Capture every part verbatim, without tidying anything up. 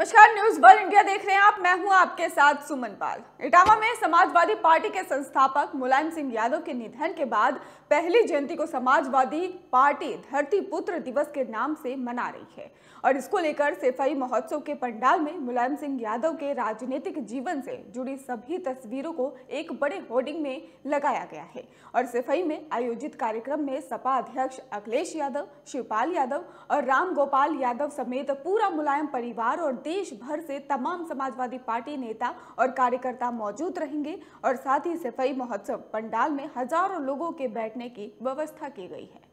नमस्कार, news world India देख रहे हैं आप। मैं हूं आपके साथ सुमन पाल। इटावा में समाजवादी पार्टी के संस्थापक मुलायम सिंह यादव के निधन के बाद पहली जयंती को समाजवादी पार्टी धरती पुत्र दिवस के नाम से मना रही है और इसको लेकर सफाई महोत्सव के पंडाल में मुलायम सिंह यादव के राजनीतिक जीवन से जुड़ी सभी तस्वीरों को एक बड़े होर्डिंग में लगाया गया है। और सफाई में आयोजित कार्यक्रम में सपा अध्यक्ष अखिलेश यादव, शिवपाल यादव और राम गोपाल यादव समेत पूरा मुलायम परिवार और देश भर से तमाम समाजवादी पार्टी नेता और कार्यकर्ता मौजूद रहेंगे। और साथ ही सफाई महोत्सव पंडाल में हजारों लोगों के बैठने की व्यवस्था की गई है।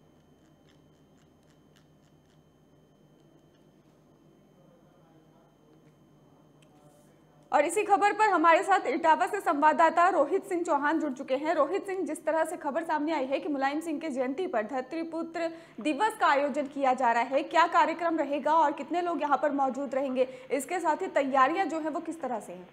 और इसी खबर पर हमारे साथ इटावा से संवाददाता रोहित सिंह चौहान जुड़ चुके हैं। रोहित सिंह, जिस तरह से खबर सामने आई है कि मुलायम सिंह के जयंती पर धरतीपुत्र दिवस का आयोजन किया जा रहा है, क्या कार्यक्रम रहेगा और कितने लोग यहाँ पर मौजूद रहेंगे? इसके साथ ही तैयारियां जो है वो किस तरह से हैं?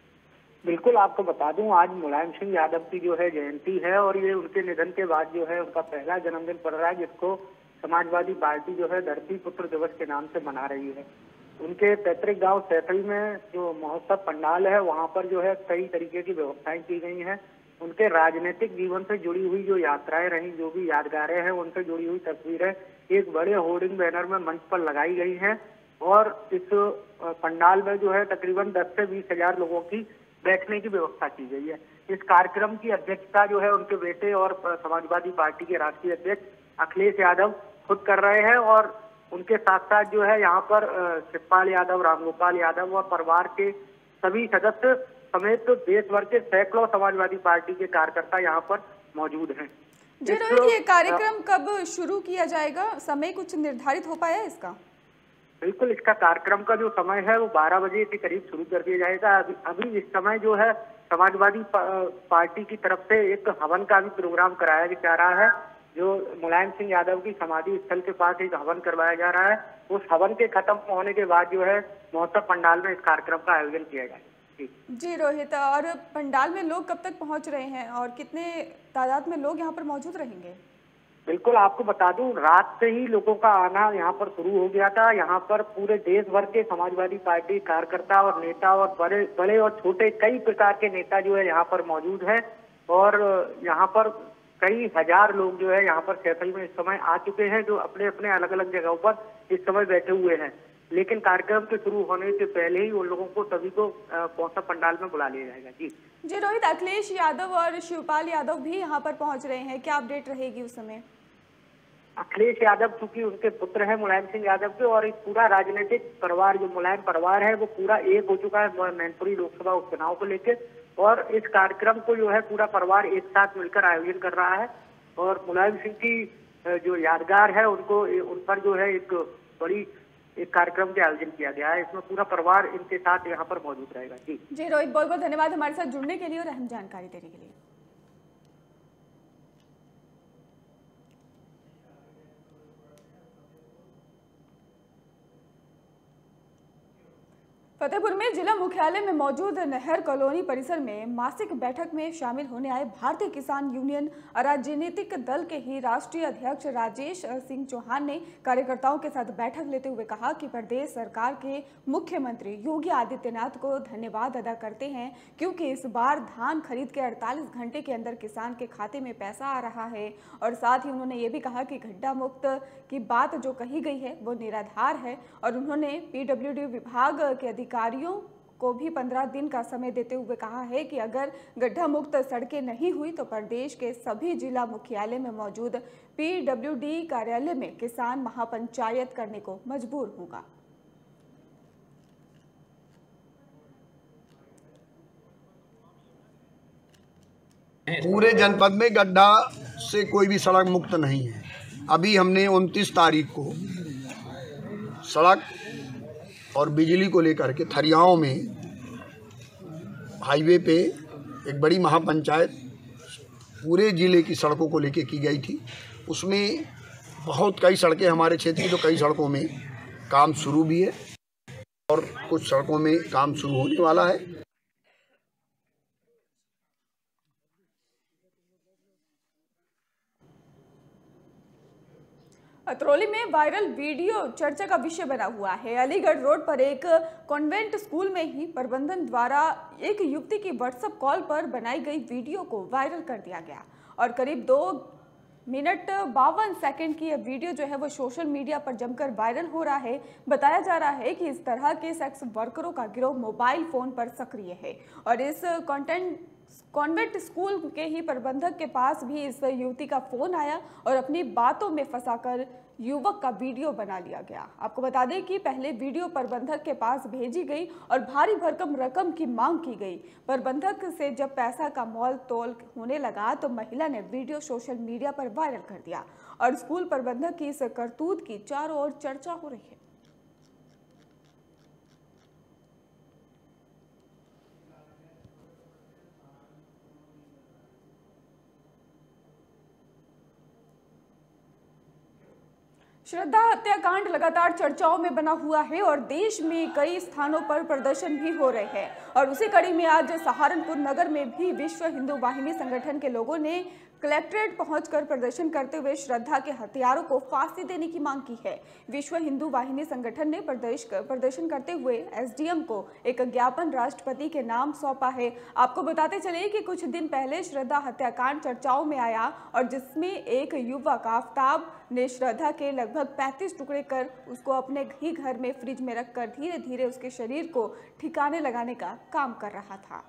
बिल्कुल, आपको बता दूं, आज मुलायम सिंह यादव की जो है जयंती है और ये उनके निधन के बाद जो है उनका पहला जन्मदिन पड़ रहा है, जिसको समाजवादी पार्टी जो है धरती पुत्र दिवस के नाम से मना रही है। उनके पैतृक गांव सैफई में जो महोत्सव पंडाल है, वहां पर जो है कई तरीके की व्यवस्थाएं की गई हैं। उनके राजनीतिक जीवन से जुड़ी हुई जो यात्राएं रही, जो भी यादगारें हैं, उनसे जुड़ी हुई तस्वीरें एक बड़े होर्डिंग बैनर में मंच पर लगाई गई हैं। और इस पंडाल में जो है तकरीबन दस से बीस हजार लोगों की बैठने की व्यवस्था की गई है। इस कार्यक्रम की अध्यक्षता जो है उनके बेटे और समाजवादी पार्टी के राष्ट्रीय अध्यक्ष अखिलेश यादव खुद कर रहे हैं। और उनके साथ साथ जो है यहाँ पर शिवपाल यादव, राम गोपाल यादव और परिवार के सभी सदस्य समेत तो देश भर के सैकड़ों समाजवादी पार्टी के कार्यकर्ता यहाँ पर मौजूद हैं। जी रोहित, ये कार्यक्रम कब शुरू किया जाएगा? समय कुछ निर्धारित हो पाया है इसका? बिल्कुल, इसका कार्यक्रम का जो समय है वो बारह बजे के करीब शुरू कर दिया जाएगा। अभी अभी इस समय जो है समाजवादी पार्टी की तरफ से एक हवन का भी प्रोग्राम कराया जा रहा है, जो मुलायम सिंह यादव की समाधि स्थल के पास एक हवन करवाया जा रहा है। उस हवन के खत्म होने के बाद जो है महोत्सव पंडाल में इस कार्यक्रम का आयोजन किया जाएगा। जी रोहित, और पंडाल में लोग कब तक पहुंच रहे हैं और कितने तादाद में लोग यहाँ पर मौजूद रहेंगे? बिल्कुल, आपको बता दूं, रात से ही लोगों का आना यहाँ पर शुरू हो गया था। यहाँ पर पूरे देश भर के समाजवादी पार्टी कार्यकर्ता और नेता और बड़े बड़े और छोटे कई प्रकार के नेता जो है यहाँ पर मौजूद है। और यहाँ पर कई हजार लोग जो है यहाँ पर सैफई में इस समय आ चुके हैं, जो अपने अपने अलग अलग जगहों पर इस समय बैठे हुए हैं। लेकिन कार्यक्रम के शुरू होने से पहले ही उन लोगों को सभी को महोत्सव पंडाल में बुला लिया जाएगा। जी जी रोहित, अखिलेश यादव और शिवपाल यादव भी यहाँ पर पहुंच रहे हैं, क्या अपडेट रहेगी उस समय? अखिलेश यादव चूंकि उनके पुत्र है मुलायम सिंह यादव के, और एक पूरा राजनीतिक परिवार जो मुलायम परिवार है वो पूरा एक हो चुका है मैनपुरी लोकसभा उपचुनाव को लेकर। और इस कार्यक्रम को जो है पूरा परिवार एक साथ मिलकर आयोजन कर रहा है। और मुलायम सिंह की जो यादगार है उनको उन पर जो है एक बड़ी एक कार्यक्रम के आयोजन किया गया है। इसमें पूरा परिवार इनके साथ यहाँ पर मौजूद रहेगा। जी जी रोहित, बहुत बहुत धन्यवाद हमारे साथ जुड़ने के लिए और अहम जानकारी देने के लिए। फतेहपुर में जिला मुख्यालय में मौजूद नहर कॉलोनी परिसर में मासिक बैठक में शामिल होने आए भारतीय किसान यूनियन राजनीतिक दल के ही राष्ट्रीय अध्यक्ष राजेश सिंह चौहान ने कार्यकर्ताओं के साथ बैठक लेते हुए कहा कि प्रदेश सरकार के मुख्यमंत्री योगी आदित्यनाथ को धन्यवाद अदा करते हैं, क्योंकि इस बार धान खरीद के अड़तालीस घंटे के अंदर किसान के खाते में पैसा आ रहा है। और साथ ही उन्होंने ये भी कहा कि गड्ढा मुक्त की बात जो कही गई है वो निराधार है। और उन्होंने पीडब्ल्यूडी विभाग के अधिकारियों को भी पंद्रह दिन का समय देते हुए कहा है कि अगर गड्ढा मुक्त सड़कें नहीं हुई तो प्रदेश के सभी जिला मुख्यालय में मौजूद पीडब्ल्यूडी कार्यालय में किसान महापंचायत करने को मजबूर होगा। पूरे जनपद में गड्ढा से कोई भी सड़क मुक्त नहीं है। अभी हमने उनतीस तारीख को सड़क और बिजली को लेकर के थरियाओं में हाईवे पे एक बड़ी महापंचायत पूरे ज़िले की सड़कों को लेके की गई थी। उसमें बहुत कई सड़कें हमारे क्षेत्र की, तो कई सड़कों में काम शुरू भी है और कुछ सड़कों में काम शुरू होने वाला है। अतरौली में वायरल वीडियो चर्चा का विषय बना हुआ है। अलीगढ़ रोड पर एक कॉन्वेंट स्कूल में ही प्रबंधन द्वारा एक युवती की व्हाट्सएप कॉल पर बनाई गई वीडियो को वायरल कर दिया गया और करीब दो मिनट बावन सेकंड की यह वीडियो जो है वो सोशल मीडिया पर जमकर वायरल हो रहा है। बताया जा रहा है कि इस तरह के सेक्स वर्करों का गिरोह मोबाइल फोन पर सक्रिय है और इस कंटेंट कॉन्वेंट स्कूल के ही प्रबंधक के पास भी इस युवती का फोन आया और अपनी बातों में फंसाकर युवक का वीडियो बना लिया गया। आपको बता दें कि पहले वीडियो प्रबंधक के पास भेजी गई और भारी भरकम रकम की मांग की गई। प्रबंधक से जब पैसा का मोल तोल होने लगा तो महिला ने वीडियो सोशल मीडिया पर वायरल कर दिया और स्कूल प्रबंधक की इस करतूत की चारों ओर चर्चा हो रही है। श्रद्धा हत्याकांड लगातार चर्चाओं में बना हुआ है और देश में कई स्थानों पर प्रदर्शन भी हो रहे हैं और उसी कड़ी में आज सहारनपुर नगर में भी विश्व हिंदू वाहिनी संगठन के लोगों ने कलेक्ट्रेट पहुंचकर प्रदर्शन करते हुए श्रद्धा के हत्यारों को फांसी देने की मांग की है। विश्व हिंदू वाहिनी संगठन ने प्रदर्शन करते हुए एसडीएम को एक ज्ञापन राष्ट्रपति के नाम सौंपा है। आपको बताते चले कि कुछ दिन पहले श्रद्धा हत्याकांड चर्चाओं में आया और जिसमें एक युवक आफ्ताब ने श्रद्धा के लगभग पैंतीस टुकड़े कर उसको अपने ही घर में फ्रिज में रखकर धीरे धीरे उसके शरीर को ठिकाने लगाने का काम कर रहा था।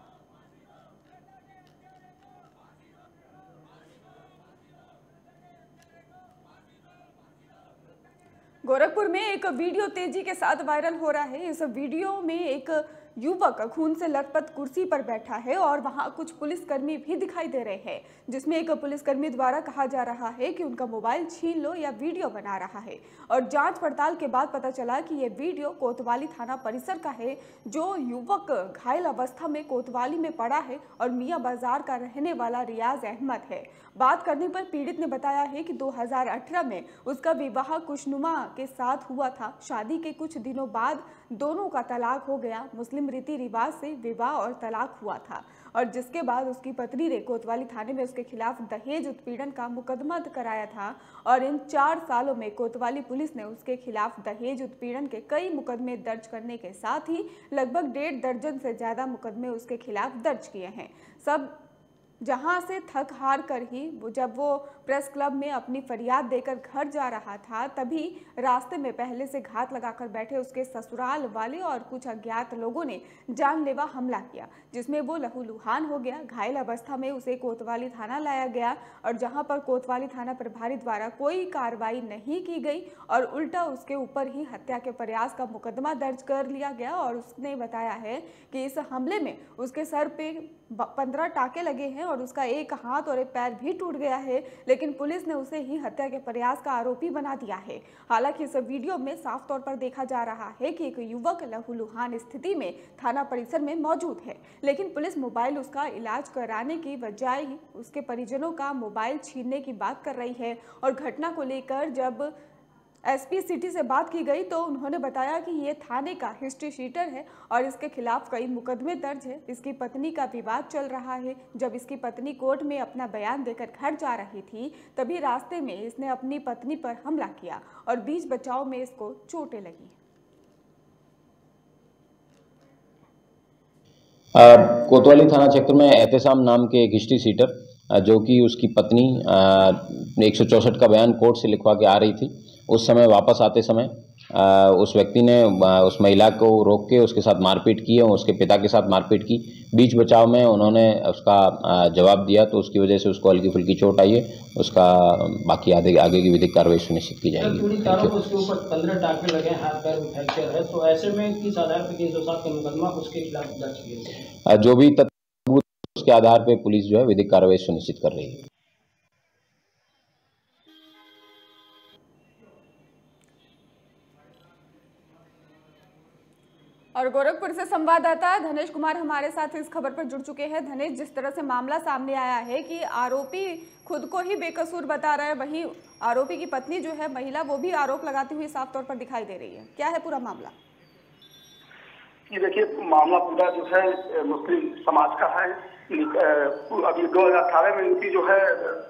गोरखपुर में एक वीडियो तेजी के साथ वायरल हो रहा है। इस वीडियो में एक युवक खून से लथपथ कुर्सी पर बैठा है और वहां कुछ पुलिसकर्मी भी दिखाई दे रहे हैं, जिसमें एक पुलिसकर्मी द्वारा कहा जा रहा है कि उनका मोबाइल छीन लो या वीडियो बना रहा है और जांच पड़ताल के बाद पता चला कि यह वीडियो कोतवाली थाना परिसर का है। जो युवक घायल अवस्था में कोतवाली में पड़ा है और मियां बाजार का रहने वाला रियाज अहमद है। बात करने पर पीड़ित ने बताया है कि दो हज़ार अठारह में उसका विवाह खुशनुमा के साथ हुआ था। शादी के कुछ दिनों बाद दोनों का तलाक हो गया। मुस्लिम रीति रिवाज से विवाह और तलाक हुआ था और जिसके बाद उसकी पत्नी ने कोतवाली थाने में उसके खिलाफ दहेज उत्पीड़न का मुकदमा कराया था और इन चार सालों में कोतवाली पुलिस ने उसके खिलाफ दहेज उत्पीड़न के कई मुकदमे दर्ज करने के साथ ही लगभग डेढ़ दर्जन से ज्यादा मुकदमे उसके खिलाफ दर्ज किए हैं। सब जहां से थक हार कर ही वो जब वो प्रेस क्लब में अपनी फरियाद देकर घर जा रहा था तभी रास्ते में पहले से घात लगाकर बैठे उसके ससुराल वाले और कुछ अज्ञात लोगों ने जानलेवा हमला किया, जिसमें वो लहूलुहान हो गया। घायल अवस्था में उसे कोतवाली थाना लाया गया और जहां पर कोतवाली थाना प्रभारी द्वारा कोई कार्रवाई नहीं की गई और उल्टा उसके ऊपर ही हत्या के प्रयास का मुकदमा दर्ज कर लिया गया और उसने बताया है कि इस हमले में उसके सर पे पंद्रह टाके लगे हैं और उसका एक हाथ और एक पैर भी टूट गया है, लेकिन पुलिस ने उसे ही हत्या के प्रयास का आरोपी बना दिया है। हालांकि इस वीडियो में साफ तौर पर देखा जा रहा है कि एक युवक लहूलुहान स्थिति में थाना परिसर में मौजूद है, लेकिन पुलिस मोबाइल उसका इलाज कराने की बजाय उसके परिजनों का मोबाइल छीनने की बात कर रही है। और घटना को लेकर जब एसपी सिटी से बात की गई तो उन्होंने बताया कि ये थाने का हिस्ट्री शीटर है और इसके खिलाफ कई मुकदमे दर्ज है। इसकी पत्नी का विवाद चल रहा है। जब इसकी पत्नी कोर्ट में अपना बयान देकर घर जा रही थी तभी रास्ते में इसने अपनी पत्नी पर हमला किया और बीच बचाव में इसको चोटें लगी। कोतवाली थाना क्षेत्र में एहतेसाम नाम के एक हिस्ट्री सीटर जो कि उसकी पत्नी एक सौ चौसठ का बयान कोर्ट से लिखवा के आ रही थी, उस समय वापस आते समय आ, उस व्यक्ति ने आ, उस महिला को रोक के उसके साथ मारपीट की और उसके पिता के साथ मारपीट की। बीच बचाव में उन्होंने उसका आ, जवाब दिया तो उसकी वजह से उसको हल्की फुल्की चोट आई है। उसका बाकी आगे आगे की विधिक कार्रवाई सुनिश्चित की जाएगी। उसके ऊपर पंद्रह टाके लगे, हाथ पैर फ्रैक्चर है, तो ऐसे में किस आधार पर तीन सौ सात का मुकदमा उसके खिलाफ दर्ज किया? जो भी तथ्य उसके आधार पर पुलिस जो है विधिक कार्रवाई सुनिश्चित कर रही है। और गोरखपुर से संवाददाता धनेश कुमार हमारे साथ इस खबर पर जुड़ चुके हैं। धनेश, जिस तरह से मामला सामने आया है कि आरोपी खुद को ही बेकसूर बता रहा है, वहीं आरोपी की पत्नी जो है महिला वो भी आरोप लगाती हुई साफ तौर पर दिखाई दे रही है, क्या है पूरा मामला? ये देखिए, मामला पूरा जो है मुस्लिम समाज का है। अभी दो हजार अठारह में इनकी जो है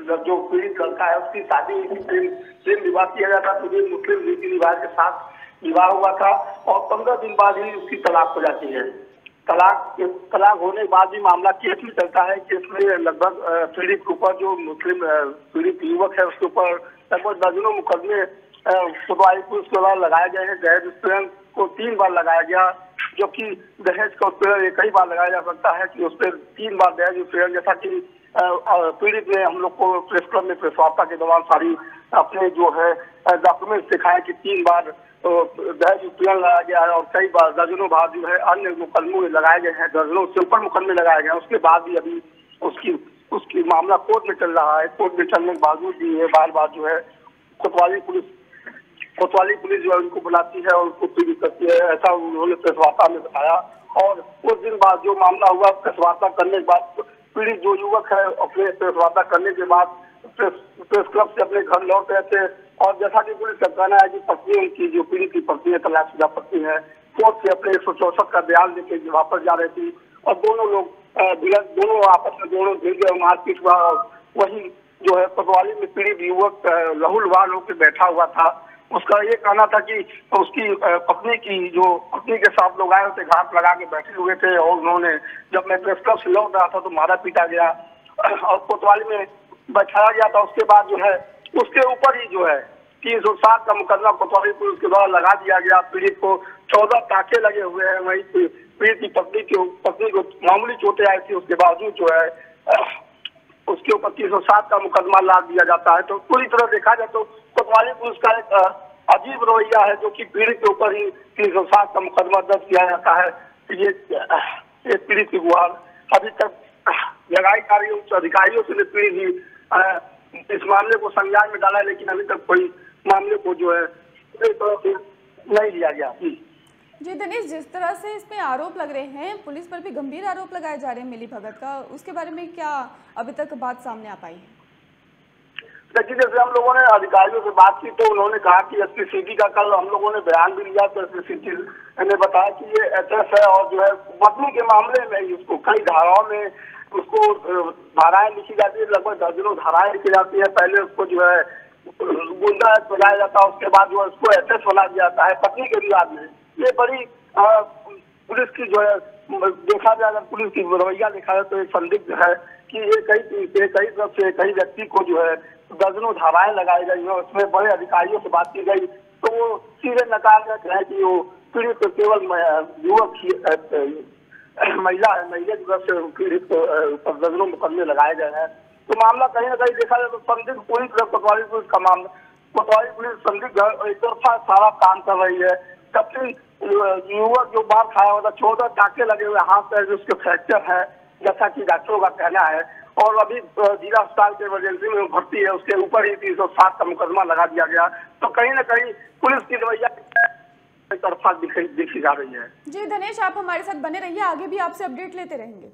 जो पीड़ित लड़का है उसकी शादी प्रेम प्रेम विवाह किया जाता है, तो मुस्लिम रीति रिवाज के साथ विवाह हुआ था और पंद्रह दिन बाद ही उसकी तलाक हो जाती है। तलाक तलाक होने के बाद भी मामला केस में चलता है। केस में लगभग पीड़ित के ऊपर, जो मुस्लिम पीड़ित युवक है उसके ऊपर लगभग दर्जनों मुकदमे कोतवाली पुलिस द्वारा लगाए गए हैं। दहेज उत्पीड़न को तीन बार लगाया गया, जबकि दहेज का उत्पीड़न एक ही बार लगाया जा सकता है कि उस पर तीन बार दहेज उत्पीड़न, जैसा कि पीड़ित ने हम लोग को प्रेस क्लब में प्रेस वार्ता के दौरान सारी अपने जो है डॉक्यूमेंट दिखाए कि तीन बार दहेज उत्पीड़न लगाया गया है और कई बार दर्जनों बार जो है अन्य मुकदमों में लगाए गए हैं, दर्जनों से ऊपर मुकदमे लगाए गए हैं। उसके बाद भी अभी उसकी उसकी मामला कोर्ट में चल रहा है। कोर्ट में चलने के बावजूद भी ये बार बार जो है कोतवाली पुलिस कोतवाली पुलिस जो है उनको बुलाती है और उनको पीड़ित करती है, ऐसा उन्होंने प्रेस वार्ता में बताया। और कुछ दिन बाद जो मामला हुआ, प्रेस वार्ता करने के बाद पीड़ित जो युवक है अपने प्रेस वार्ता करने के बाद प्रेस प्रेस क्लब से अपने घर लौट रहे थे और जैसा कि पुलिस का कहना है कि पत्नी उनकी जो पीड़ित की पत्नी है, तलाकशुदा पत्नी है, कोर्ट से अपने एक सौ चौसठ का बयान लेके वापस जा रही थी और दोनों लोग दोनों आपस में दोनों भिड़ गए, मारपीट हुआ। वही जो है कोतवाली में पीड़ित युवक राहुल वाल होकर बैठा हुआ था। उसका ये कहना था कि उसकी पत्नी की जो पत्नी के साथ लोग आए थे, घाट लगा के बैठे हुए थे और उन्होंने, जब मैं प्रेस क्लब से लौट रहा था तो मारा पीटा गया और कोतवाली में बैठाया गया था। उसके बाद जो है उसके ऊपर ही जो है तीन सौ सात का मुकदमा कोतवाली पुलिस के द्वारा लगा दिया गया। पीड़ित को चौदह टाके लगे हुए हैं। वही पीड़ित की पत्नी की पत्नी को मामूली चोटें आई थी, उसके बावजूद जो है उसके ऊपर तीन सौ सात का मुकदमा लाद दिया जाता है। तो पूरी तरह देखा जाए तो कोतवाली पुलिस का एक अजीब रवैया है, जो कि पीड़ित के ऊपर ही तीन सौ सात का मुकदमा दर्ज किया जाता है। ये ये पीड़ित की गुहार अभी तक लगाई जा रही है। उच्च अधिकारियों से पीड़ित ही इस मामले को संज्ञान में डाला है, लेकिन अभी तक कोई मामले को जो है पूरी तरह से नहीं लिया गया। जी दिनेश, जिस तरह से इसमें आरोप लग रहे हैं, पुलिस पर भी गंभीर आरोप लगाए जा रहे हैं मिली भगत का, उसके बारे में क्या अभी तक बात सामने आ पाई है? देखिए, जैसे हम लोगों ने अधिकारियों से बात की तो उन्होंने कहा कि एसपी सिटी का कल हम लोगों ने बयान भी लिया, तो एसपी सिटी ने बताया कि ये एचएस है और जो है पत्नी के मामले में उसको कई धाराओं में उसको धाराएं लिखी जाती है, लगभग दर्जनों धाराएं लिखी जाती है। पहले उसको जो है गुंडा बनाया जाता है, उसके बाद जो है उसको एचएस बना दिया जाता है पत्नी के विवाद में। ये बड़ी पुलिस की जो है देखा जाए, अगर पुलिस की रवैया देखा जाए तो एक संदिग्ध है कि ये कई कई तरफ से कई व्यक्ति को जो है दर्जनों धाराएं लगाई गई है। उसमें बड़े अधिकारियों से बात की गई तो वो सीधे नकार देते हैं कि वो पीड़ित तो केवल युवक महिला है, महिला की तरफ से पीड़ित को दर्जनों मुकदमे लगाए गए हैं। तो मामला कहीं ना कहीं देखा जाए तो संदिग्ध पूरी तरह कोतवाली पुलिस का मामला, कोतवाली पुलिस संदिग्ध एक तरफा सारा काम कर रही है। सबसे युवक जो बाहर खाया हुआ था, चौदह टाके लगे हुए हाथ पैर, उसके फ्रैक्चर है जैसा कि डॉक्टरों का कहना है, और अभी जिला अस्पताल के इमरजेंसी में भर्ती है। उसके ऊपर ही तीन सौ सात का मुकदमा लगा दिया गया। तो कहीं ना कहीं पुलिस की रवैया तरफा दिखी दिखी जा रही है। जी दिनेश, आप हमारे साथ बने रहिए, आगे भी आपसे अपडेट लेते रहेंगे।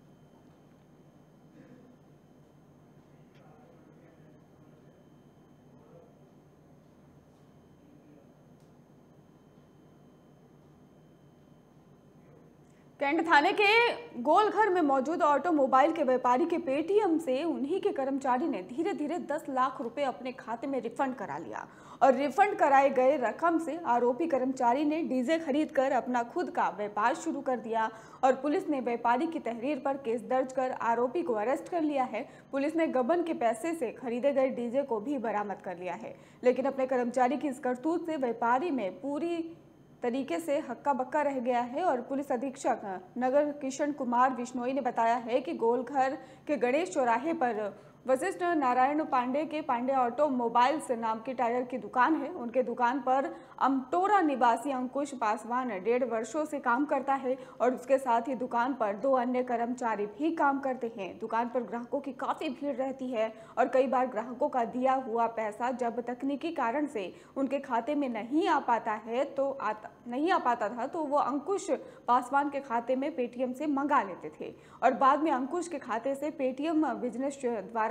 कैंट थाने के गोलघर में मौजूद ऑटोमोबाइल के व्यापारी के पेटीएम से उन्हीं के कर्मचारी ने धीरे धीरे दस लाख रुपए अपने खाते में रिफंड करा लिया और रिफंड कराए गए रकम से आरोपी कर्मचारी ने डीजे खरीदकर अपना खुद का व्यापार शुरू कर दिया और पुलिस ने व्यापारी की तहरीर पर केस दर्ज कर आरोपी को अरेस्ट कर लिया है। पुलिस ने गबन के पैसे से खरीदे गए डीजे को भी बरामद कर लिया है, लेकिन अपने कर्मचारी की इस करतूत से व्यापारी में पूरी तरीके से हक्का बक्का रह गया है। और पुलिस अधीक्षक नगर किशन कुमार बिश्नोई ने बताया है कि गोलघर के गणेश चौराहे पर वशिष्ठ नारायण पांडे के पांडे ऑटोमोबाइल्स नाम की टायर की दुकान है। उनके दुकान पर अमटोरा निवासी अंकुश पासवान डेढ़ वर्षों से काम करता है और उसके साथ ही दुकान पर दो अन्य कर्मचारी भी काम करते हैं। दुकान पर ग्राहकों की काफ़ी भीड़ रहती है और कई बार ग्राहकों का दिया हुआ पैसा जब तकनीकी कारण से उनके खाते में नहीं आ पाता है तो आता नहीं आ पाता था तो वो अंकुश पासवान के खाते में पेटीएम से मंगा लेते थे और बाद में अंकुश के खाते से पेटीएम बिजनेस द्वारा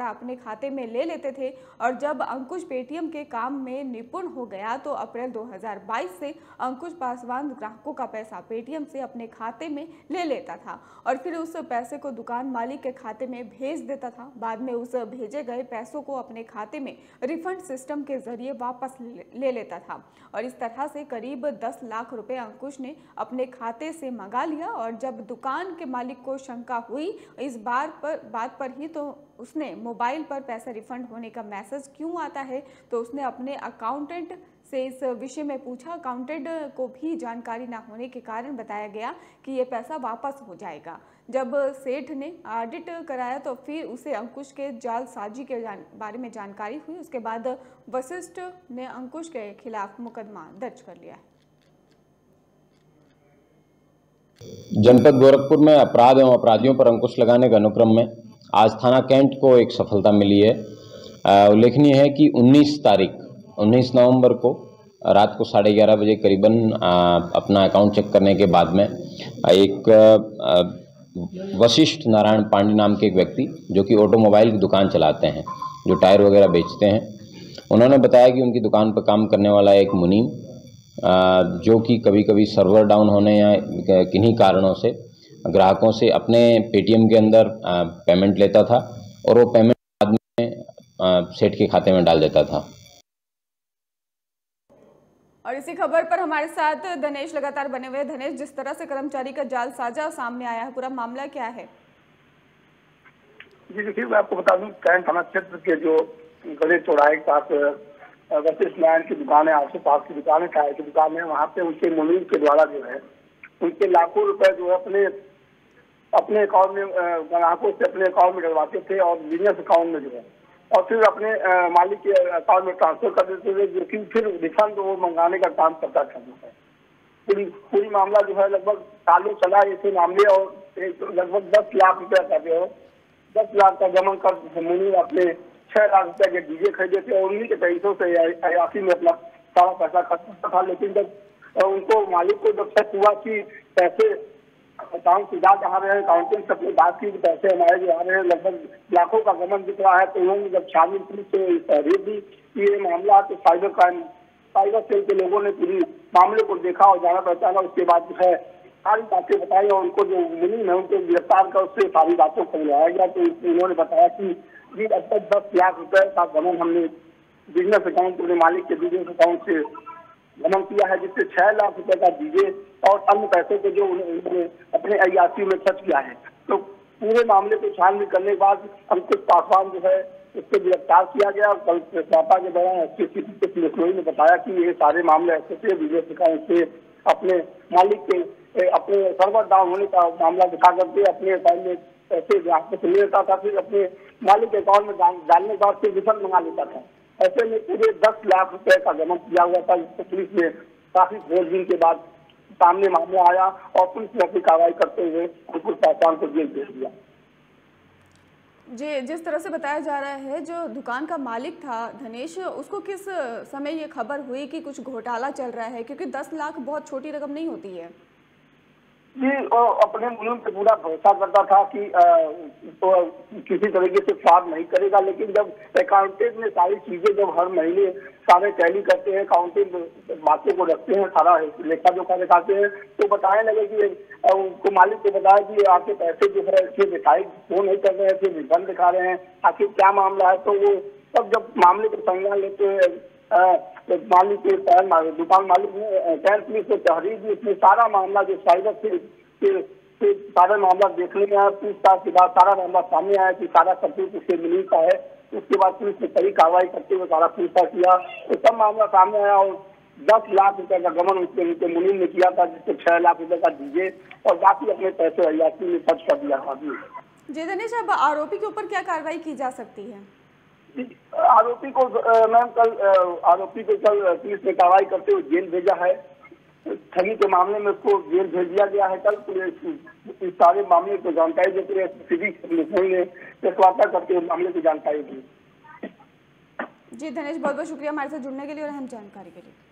अपने खाते में ले लेते थे और जब अंकुश पेटीएम के काम में निपुण हो गया तो अप्रैल दो हज़ार बाईस से अंकुश पासवान ग्राहकों का पैसा पेटीएम से अपने खाते में ले लेता था और फिर उस पैसे को दुकान मालिक के खाते में भेज देता था। बाद में उस भेजे गए पैसों को अपने खाते में रिफंड सिस्टम के जरिए वापस ले लेता था और इस तरह से करीब दस लाख रुपए अंकुश ने अपने खाते से मंगा लिया। और जब दुकान के मालिक को शंका हुई इस बार पर बात पर ही तो उसने मोबाइल पर पैसा रिफंड होने का मैसेज क्यों आता है तो उसने अपने अकाउंटेंट से इस विषय में पूछा। अकाउंटेंट को भी जानकारी न होने के कारण बताया गया कि ये पैसा वापस हो जाएगा। जब सेठ ने ऑडिट कराया तो फिर उसे अंकुश के जालसाजी के बारे में जानकारी हुई। उसके बाद वशिष्ठ ने अंकुश के खिलाफ मुकदमा दर्ज कर लिया है। जनपद गोरखपुर में अपराध एवं अपराधियों पर अंकुश लगाने के अनुक्रम में आज थाना कैंट को एक सफलता मिली है। उल्लेखनीय है कि उन्नीस तारीख उन्नीस नवंबर को रात को साढ़े ग्यारह बजे करीबन अपना अकाउंट चेक करने के बाद में एक वशिष्ठ नारायण पांडे नाम के एक व्यक्ति जो कि ऑटोमोबाइल की दुकान चलाते हैं, जो टायर वगैरह बेचते हैं, उन्होंने बताया कि उनकी दुकान पर काम करने वाला एक मुनीम जो कि कभी कभी सर्वर डाउन होने या किन्हीं कारणों से ग्राहकों से अपने पेटीएम के अंदर पेमेंट लेता था और वो पेमेंट बाद में सेठ के खाते में डाल देता था। और इसी खबर पर हमारे साथ धनेश लगातार बने हुए। धनेश, जिस तरह से कर्मचारी का जाल साझा सामने आया है, पूरा मामला क्या है? जी देखिए, मैं आपको बता दूं, कैंट थाना क्षेत्र के जो गले चौराहे के पास वशिष्ठ नारायण की दुकान है, आसो पास की दुकान है, टायर की दुकान है, वहाँ पे उनके मुनीम के द्वारा जो है उनके लाखों रुपए जो है अपने अपने अकाउंट में ग्राहकों से अपने अकाउंट में डलवाते थे और बिजनेस अकाउंट में जो है और फिर अपने मालिक के अकाउंट में ट्रांसफर कर देते थे, जो कि फिर रिफंड वो मंगाने का काम करता था। पूरी पूरी मामला जो है लगभग सालों चला ऐसे मामले और लगभग दस लाख रुपया का जो है दस लाख का गमन कर मुनीम अपने छह लाख रुपए के डीजे खरीदे थे और उन्हीं के पैसों से अयासी में अपना सारा पैसा खर्च करता था। लेकिन जब उनको मालिक को जब तक हुआ कि पैसे अकाउंट सीधा जा रहे हैं, अकाउंटिंग से अपनी बात की पैसे हमारे जो आ रहे हैं लगभग लाखों का गमन दिख रहा है, तो उन्होंने जब छानबीन पुलिस से तहरीर दी कि ये मामला तो साइबर क्राइम साइबर सेल के लोगों ने पूरी मामले को देखा और जाना पहचाना। उसके बाद जो है सारी बातें बताई और उनको जो मुनीम है उनको गिरफ्तार कर उससे सारी बातों को बुलाया गया। तो उन्होंने बताया कि जी अब तक दस लाख रुपए का गमन हमने बिजनेस अकाउंट अपने मालिक के बिजनेस अकाउंट से गमन किया है, जिससे छह लाख रुपए का डीजे और अन्य पैसे को जो उन्होंने अपने अयासी में खर्च किया है। तो पूरे मामले को छानबीन करने के बाद अंकुश पासवान जो है उसको गिरफ्तार किया गया। कल प्रेसवार्ता के दौरान एसपी पुलिस ने बताया कि ये सारे मामले ऐसे बिजनेस अकाउंट से अपने मालिक के अपने सर्वर डाउन होने का मामला दिखा करके अपने अकाउंट में पैसे ग्राहकों से ले लेता था, फिर अपने मालिक के अकाउंट में डालने के बाद फिर रिफंड मंगा लेता था। ऐसे में पूरे दस लाख रुपए का गमन किया हुआ था, जिसको पुलिस ने काफी खोजबीन के बाद सामने मामला आया और पुलिस ने अपनी कार्रवाई करते हुए अंकुश पासवान को जेल भेज दिया। जी, जिस तरह से बताया जा रहा है जो दुकान का मालिक था धनेश, उसको किस समय ये खबर हुई कि कुछ घोटाला चल रहा है, क्योंकि दस लाख बहुत छोटी रकम नहीं होती है। जी, और अपने मुनीम पे पूरा भरोसा करता था कि आ, तो किसी तरीके से फ्रॉड नहीं करेगा। लेकिन जब अकाउंटेंट ने सारी चीजें जब हर महीने सारे टैली करते हैं, अकाउंटेंट बातों को रखते हैं, सारा लेखा जोखा दिखाते हैं, तो बताने लगे कि उनको मालिक को बताया कि आपके पैसे जो है इसके दिखाई वो नहीं कर रहे हैं, फिर रिफंड दिखा रहे हैं, आखिर क्या मामला है। तो वो तब जब मामले को संज्ञान लेते हैं मालिक के दुकान मालिक ने कैंट पुलिस को तहरीर दी, उसमें सारा मामला जो साइबर से सारा मामला देखने में आया, पूछताछ के बाद सारा मामला सामने आया कि सारा सबूत उसके मिली का है। उसके बाद पुलिस ने कड़ी कार्रवाई करते हुए सारा पूछताछ किया तो सब मामला सामने आया और दस लाख रुपए का गमन उसके उनके मुनीम ने किया था, जिससे छह लाख रुपए का डीजे और बाकी अपने पैसे अयासी में खर्च कर दिया था। जी धनेश, अब आरोपी के ऊपर क्या कार्रवाई की जा सकती है? आरोपी को मैम कल आरोपी को कल पुलिस ने कार्रवाई करते हुए जेल भेजा है। ठगी के मामले में उसको जेल भेज दिया गया है। कल पुलिस इस सारे मामले को जानकारी देते हुए पुलिस ने प्रेसवार्ता करते हुए मामले की जानकारी दी। जी धनेश, बहुत बहुत शुक्रिया हमारे साथ जुड़ने के लिए और अहम जानकारी के लिए।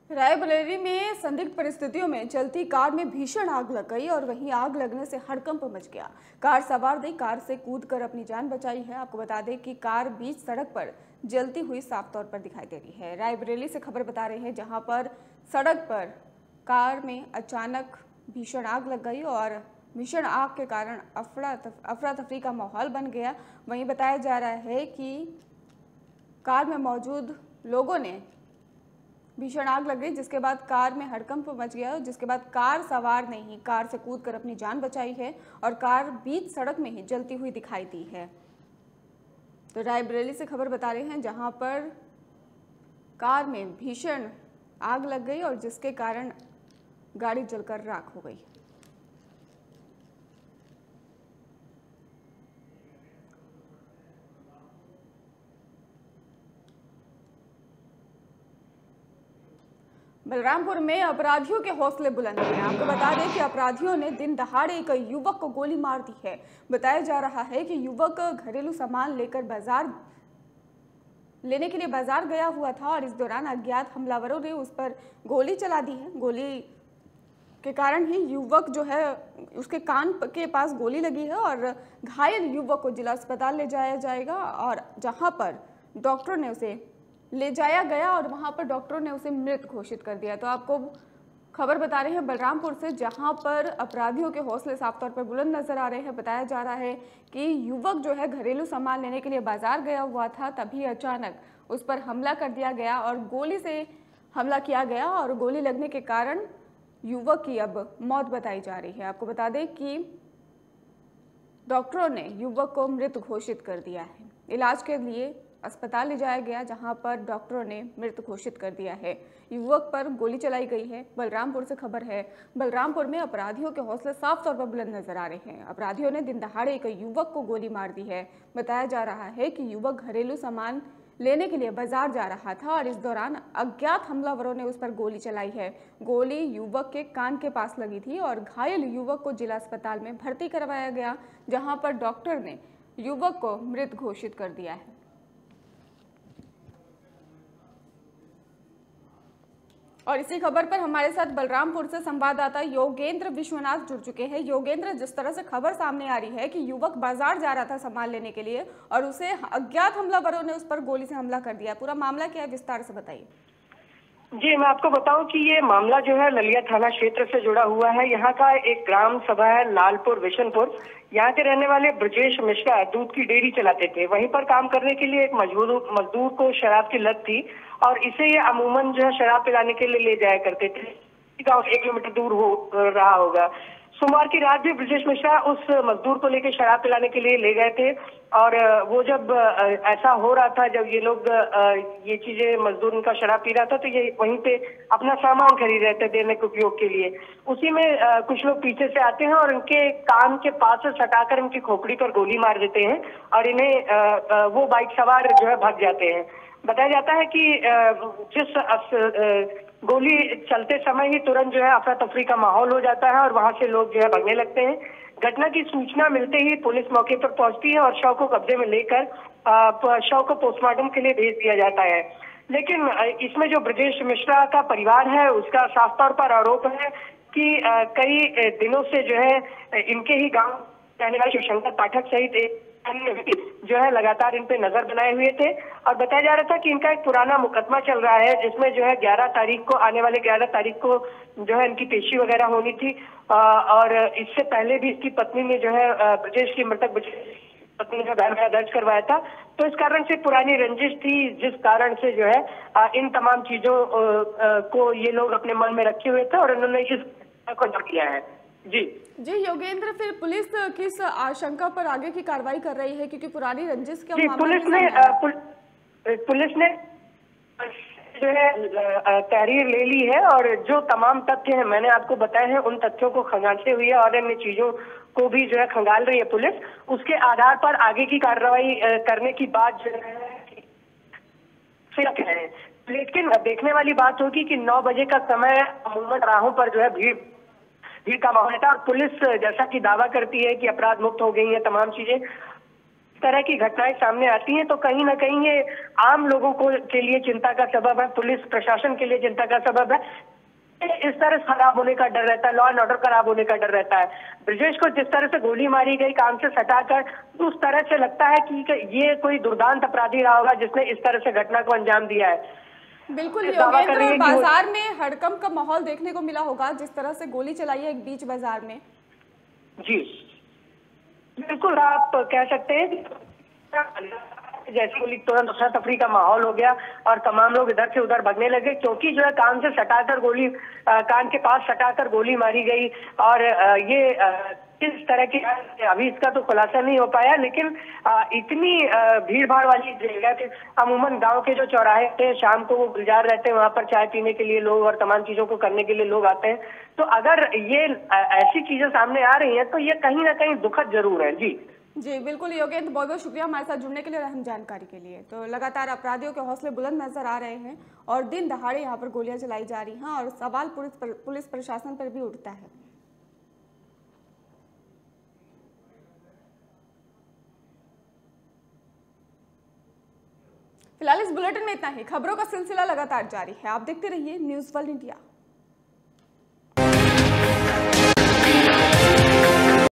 रायबरेली में संदिग्ध परिस्थितियों में चलती कार में भीषण आग लग गई और वहीं आग लगने से हड़कंप मच गया। कार सवार ने कार से कूदकर अपनी जान बचाई है। आपको बता दें कि कार बीच सड़क पर जलती हुई साफ तौर पर दिखाई दे रही है। रायबरेली से खबर बता रहे हैं, जहां पर सड़क पर कार में अचानक भीषण आग लग गई और भीषण आग के कारण अफरा अफरा तफरी का माहौल बन गया। वहीं बताया जा रहा है कि कार में मौजूद लोगों ने भीषण आग लग गई, जिसके बाद कार में हड़कंप मच गया, जिसके बाद कार सवार ने ही कार से कूदकर अपनी जान बचाई है और कार बीच सड़क में ही जलती हुई दिखाई दी है। तो रायबरेली से खबर बता रहे हैं, जहां पर कार में भीषण आग लग गई और जिसके कारण गाड़ी जलकर राख हो गई। बलरामपुर में अपराधियों के हौसले बुलंद हैं। आपको बता दें कि अपराधियों ने दिन दहाड़े एक युवक को गोली मार दी है। बताया जा रहा है कि युवक घरेलू सामान लेकर बाजार लेने के लिए बाजार गया हुआ था और इस दौरान अज्ञात हमलावरों ने उस पर गोली चला दी है। गोली के कारण ही युवक जो है उसके कान के पास गोली लगी है और घायल युवक को जिला अस्पताल ले जाया जाएगा और जहां पर डॉक्टरों ने उसे ले जाया गया और वहां पर डॉक्टरों ने उसे मृत घोषित कर दिया। तो आपको खबर बता रहे हैं बलरामपुर से, जहां पर अपराधियों के हौसले साफ तौर पर बुलंद नजर आ रहे हैं। बताया जा रहा है कि युवक जो है घरेलू सामान लेने के लिए बाजार गया हुआ था, तभी अचानक उस पर हमला कर दिया गया और गोली से हमला किया गया और गोली लगने के कारण युवक की अब मौत बताई जा रही है। आपको बता दें कि डॉक्टरों ने युवक को मृत घोषित कर दिया है। इलाज के लिए अस्पताल ले जाया गया, जहां पर डॉक्टरों ने मृत घोषित कर दिया है। युवक पर गोली चलाई गई है। बलरामपुर से खबर है, बलरामपुर में अपराधियों के हौसले साफ तौर पर बुलंद नजर आ रहे हैं। अपराधियों ने दिन दहाड़े एक युवक को गोली मार दी है। बताया जा रहा है कि युवक घरेलू सामान लेने के लिए बाजार जा रहा था और इस दौरान अज्ञात हमलावरों ने उस पर गोली चलाई है। गोली युवक के कान के पास लगी थी और घायल युवक को जिला अस्पताल में भर्ती करवाया गया, जहां पर डॉक्टर ने युवक को मृत घोषित कर दिया है। और इसी खबर पर हमारे साथ बलरामपुर से संवाददाता योगेंद्र विश्वनाथ जुड़ चुके हैं। योगेंद्र, जिस तरह से खबर सामने आ रही है कि युवक बाजार जा रहा था सामान लेने के लिए और उसे अज्ञात हमलावरों ने उस पर गोली से हमला कर दिया, पूरा मामला क्या है, विस्तार से बताइए। जी, मैं आपको बताऊं कि ये मामला जो है ललिया थाना क्षेत्र से जुड़ा हुआ है। यहाँ का एक ग्राम सभा है लालपुर विशनपुर। यहाँ के रहने वाले ब्रजेश मिश्रा दूध की डेयरी चलाते थे। वहीं पर काम करने के लिए एक मजदूर मजदूर को शराब की लत थी और इसे ये अमूमन जो है शराब पिलाने के लिए ले जाया करते थे। गाँव एक किलोमीटर दूर हो रहा होगा। सोमवार की रात भी ब्रजेश मिश्रा उस मजदूर को लेकर शराब पिलाने के लिए ले गए थे और वो जब ऐसा हो रहा था, जब ये लोग ये चीजें मजदूर उनका शराब पी रहा था, तो ये वहीं पे अपना सामान खरीद रहे थे देने के उपयोग के लिए। उसी में कुछ लोग पीछे से आते हैं और इनके कान के पास से सटाकर इनकी खोपड़ी पर गोली मार देते हैं और इन्हें वो बाइक सवार जो है भाग जाते हैं। बताया जाता है कि जिस गोली चलते समय ही तुरंत जो है अफरा तफरी का माहौल हो जाता है और वहां से लोग जो है भागने लगते हैं। घटना की सूचना मिलते ही पुलिस मौके पर पहुंचती है और शव को कब्जे में लेकर शव को पोस्टमार्टम के लिए भेज दिया जाता है। लेकिन इसमें जो ब्रजेश मिश्रा का परिवार है उसका साफ तौर पर आरोप है कि कई दिनों से जो है इनके ही गाँव रहने वाले शिवशंकर पाठक सहित जो है लगातार इन पे नजर बनाए हुए थे और बताया जा रहा था कि इनका एक पुराना मुकदमा चल रहा है, जिसमें जो है ग्यारह तारीख को आने वाले ग्यारह तारीख को जो है इनकी पेशी वगैरह होनी थी और इससे पहले भी इसकी पत्नी ने जो है ब्रजेश की मृतक पत्नी ने बयान दर्ज करवाया था। तो इस कारण से पुरानी रंजिश थी, जिस कारण से जो है इन तमाम चीजों को ये लोग अपने मन में रखे हुए थे और उन्होंने इस को अंजाम दिया है। जी जी योगेंद्र, फिर पुलिस किस आशंका पर आगे की कार्रवाई कर रही है, क्योंकि पुरानी रंजिश के मामले पुलिस ने पुल, पुलिस ने जो है तहरीर ले ली है और जो तमाम तथ्य हैं मैंने आपको बताए हैं उन तथ्यों को खंगालते हुए और अन्य चीजों को भी जो है खंगाल रही है पुलिस। उसके आधार पर आगे की कार्रवाई करने की बात जो है, लेकिन देखने वाली बात होगी कि नौ बजे का समय अमूमन राहों पर जो है भीड़ भीड़ का माहौल था और पुलिस जैसा कि दावा करती है कि अपराध मुक्त हो गई है तमाम चीजें, तरह की घटनाएं सामने आती हैं तो कहीं ना कहीं ये आम लोगों को के लिए चिंता का सबब है, पुलिस प्रशासन के लिए चिंता का सबब है। इस तरह खराब होने का डर रहता है, लॉ एंड ऑर्डर खराब होने का डर रहता है। ब्रजेश को जिस तरह से गोली मारी गई काम से सटाकर, तो उस तरह से लगता है कि ये कोई दुर्दांत अपराधी रहा होगा जिसने इस तरह से घटना को अंजाम दिया है। बिल्कुल योगेंद्र, बाजार में हड़कंप का माहौल देखने को मिला होगा जिस तरह से गोली चलाई है एक बीच बाजार में। जी बिल्कुल, आप कह सकते हैं जैसे गोली तुरंत अफरा तफरी का माहौल हो गया और तमाम लोग इधर से उधर भागने लगे, क्योंकि जो है कान से सटाकर गोली आ, कान के पास सटाकर गोली मारी गई। और आ, ये आ, किस तरह की, अभी इसका तो खुलासा नहीं हो पाया, लेकिन आ, इतनी भीड़ भाड़ वाली जगह थी। अमूमन गांव के जो चौराहे थे शाम को वो गुलजार रहते हैं, वहां पर चाय पीने के लिए लोग और तमाम चीजों को करने के लिए लोग आते हैं। तो अगर ये ऐसी चीजें सामने आ रही हैं तो ये कहीं ना कहीं दुखद जरूर है। जी जी बिल्कुल योगेंद्र, बहुत बहुत शुक्रिया हमारे साथ जुड़ने के लिए और अहम जानकारी के लिए। तो लगातार अपराधियों के हौसले बुलंद नजर आ रहे हैं और दिन दहाड़े यहाँ पर गोलियां चलाई जा रही हैं और सवाल पुलिस पर, पुलिस प्रशासन पर भी उठता है। फिलहाल इस बुलेटिन में इतना ही। खबरों का सिलसिला लगातार जारी है, आप देखते रहिए न्यूज़ वर्ल्ड इंडिया।